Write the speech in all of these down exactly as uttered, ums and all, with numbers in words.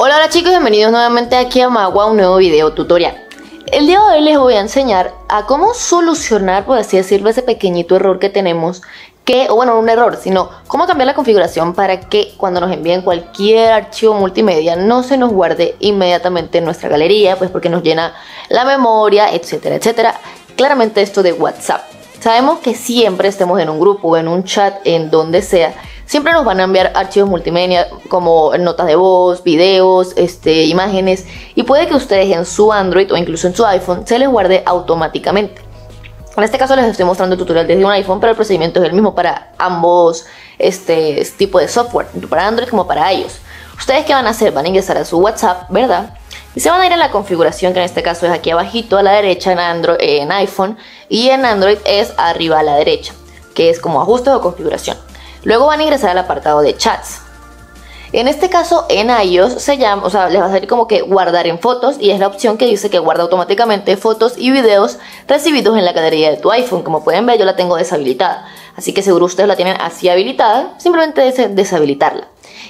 Hola, hola chicos, bienvenidos nuevamente aquí a Magua a un nuevo video tutorial. El día de hoy les voy a enseñar a cómo solucionar, por así decirlo, ese pequeñito error que tenemos que, o bueno, no un error, sino cómo cambiar la configuración para que cuando nos envíen cualquier archivo multimedia no se nos guarde inmediatamente en nuestra galería, pues porque nos llena la memoria, etcétera, etcétera. Claramente esto de WhatsApp. Sabemos que siempre estemos en un grupo o en un chat, en donde sea, siempre nos van a enviar archivos multimedia como notas de voz, videos, este, imágenes, y puede que ustedes en su Android o incluso en su iPhone se les guarde automáticamente. En este caso les estoy mostrando el tutorial desde un iPhone, pero el procedimiento es el mismo para ambos este, tipos de software, tanto para Android como para iOS. Ustedes ¿qué van a hacer? Van a ingresar a su WhatsApp, ¿verdad? Y se van a ir a la configuración, que en este caso es aquí abajito a la derecha en, Android, en iPhone, y en Android es arriba a la derecha, que es como ajustes o configuración. Luego van a ingresar al apartado de chats. En este caso en iOS se llama, o sea, les va a salir como que guardar en fotos, y es la opción que dice que guarda automáticamente fotos y videos recibidos en la galería de tu iPhone. Como pueden ver, yo la tengo deshabilitada, así que seguro ustedes la tienen así habilitada, simplemente des deshabilitarla.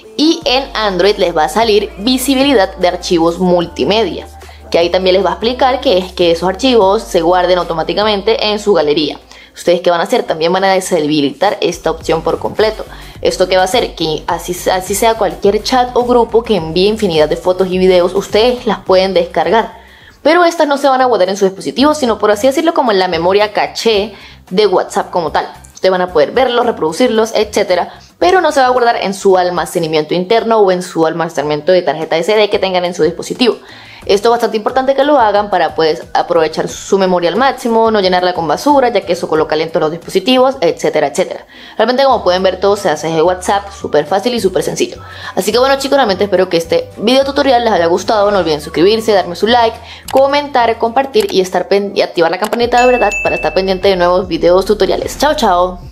Y en Android les va a salir visibilidad de archivos multimedia, que ahí también les va a explicar que es que esos archivos se guarden automáticamente en su galería. ¿Ustedes qué van a hacer? También van a deshabilitar esta opción por completo. ¿Esto qué va a hacer? Que así, así sea cualquier chat o grupo que envíe infinidad de fotos y videos, ustedes las pueden descargar. Pero estas no se van a guardar en su dispositivo, sino por así decirlo como en la memoria caché de WhatsApp como tal. Ustedes van a poder verlos, reproducirlos, etcétera, pero no se va a guardar en su almacenamiento interno o en su almacenamiento de tarjeta ese de que tengan en su dispositivo. Esto es bastante importante que lo hagan para pues aprovechar su memoria al máximo, no llenarla con basura, ya que eso coloca lento los dispositivos, etcétera, etcétera. Realmente, como pueden ver, todo se hace desde WhatsApp, súper fácil y súper sencillo. Así que bueno chicos, realmente espero que este video tutorial les haya gustado. No olviden suscribirse, darme su like, comentar, compartir y, estar y activar la campanita de verdad para estar pendiente de nuevos videos tutoriales. Chao, chao.